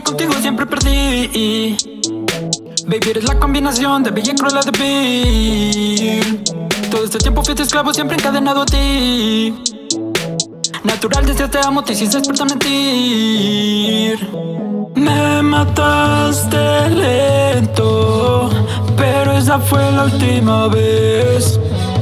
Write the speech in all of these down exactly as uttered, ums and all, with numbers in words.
contigo siempre perdí. Baby, eres la combinación de bella y cruel de vil. Todo este tiempo fui tu esclavo, siempre encadenado a ti. Natural desde te amo, te hiciste experto en mentir. Me mataste lento, pero esa fue la última vez.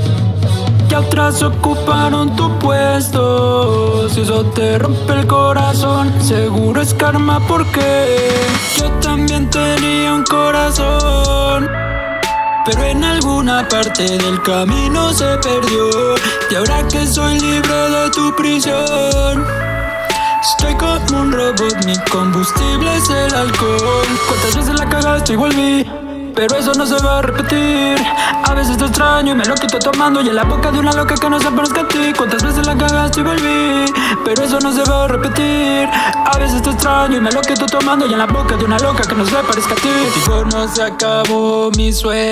Ya otras ocuparon tu puesto. Si eso te rompe el corazón, seguro es karma porque yo también tenía un corazón, pero en alguna parte del camino se perdió. Y ahora que soy libre de tu prisión, estoy como un robot, mi combustible es el alcohol. ¿Cuántas veces la cagaste y volví? Pero eso no se va a repetir. A veces te extraño y me lo quito tomando, y en la boca de una loca que no se parezca a ti. ¿Cuántas veces la cagaste y volví? Pero eso no se va a repetir. A veces te extraño y me lo quito tomando, y en la boca de una loca que no se parezca a ti. Digo, no se acabó mi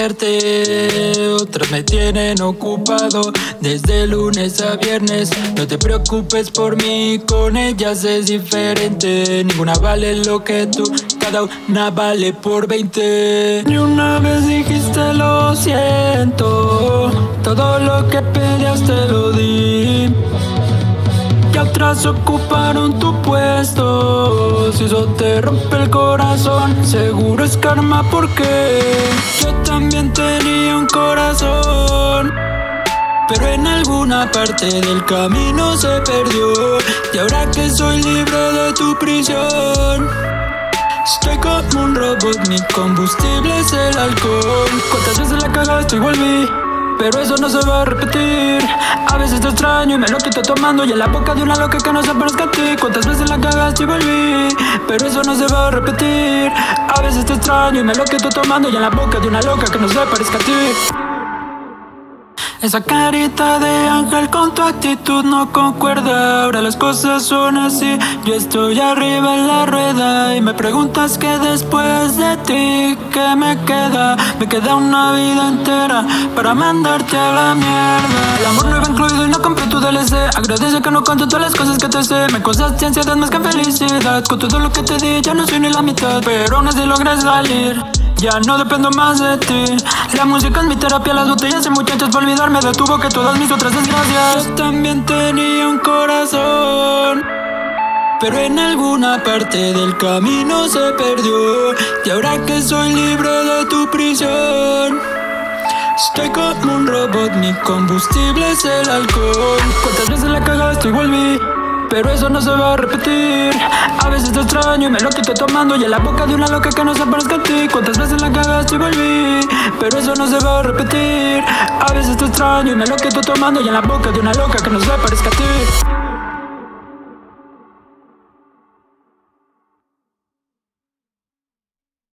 suerte, otras me tienen ocupado desde lunes a viernes. No te preocupes por mí, con ellas es diferente. Ninguna vale lo que tú, cada una vale por veinte. Ni una vez dijiste lo siento, todo lo que pedías te lo di. Que otras ocuparon tu puesto. Si eso te rompe el corazón, seguro es karma porque yo también tenía un corazón, pero en alguna parte del camino se perdió. Y ahora que soy libre de tu prisión, estoy como un robot, mi combustible es el alcohol. ¿Cuántas veces la cagaste y volví? Pero eso no se va a repetir. A veces te extraño y me lo quito tomando, y en la boca de una loca que no se parezca a ti. ¿Cuántas veces la cagaste y volví? Pero eso no se va a repetir. A veces te extraño y me lo quito tomando, y en la boca de una loca que no se parezca a ti. Esa carita de ángel con tu actitud no concuerda. Ahora las cosas son así, yo estoy arriba en la rueda y me preguntas que después de ti, ¿qué me queda? Me queda una vida entera para mandarte a la mierda. El amor no iba incluido y no compré tu D L C. Agradece que no cuento todas las cosas que te sé. Me causaste ansiedad más que felicidad. Con todo lo que te di ya no soy ni la mitad, pero aún así logré salir. Ya no dependo más de ti. La música es mi terapia, las botellas y muchachos para olvidarme de tu boca y todas mis otras desgracias. Yo también tenía un corazón, pero en alguna parte del camino se perdió. Y ahora que soy libre de tu prisión, estoy como un robot, mi combustible es el alcohol. ¿Cuántas veces la cagaste y volví? Pero eso no se va a repetir. A veces te extraño y me lo quito tomando, y en la boca de una loca que no se parezca a ti. ¿Cuántas veces la cagaste y volví? Pero eso no se va a repetir. A veces te extraño y me lo quito tomando, y en la boca de una loca que no se parezca a ti.